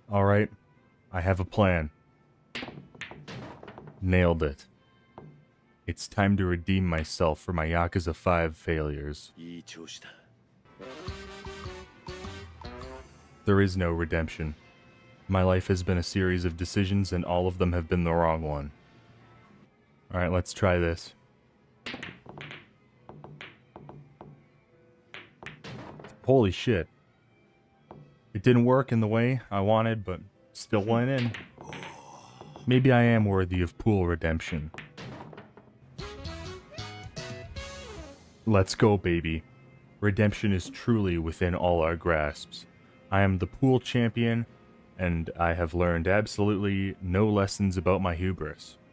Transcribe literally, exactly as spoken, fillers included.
Alright, I have a plan. Nailed it. It's time to redeem myself for my Yakuza five failures. いい調子だ。 There is no redemption. My life has been a series of decisions and all of them have been the wrong one. Alright, let's try this. Holy shit. It didn't work in the way I wanted, but still went in. Maybe I am worthy of pool redemption. Let's go, baby. Redemption is truly within all our grasps. I am the pool champion, and I have learned absolutely no lessons about my hubris.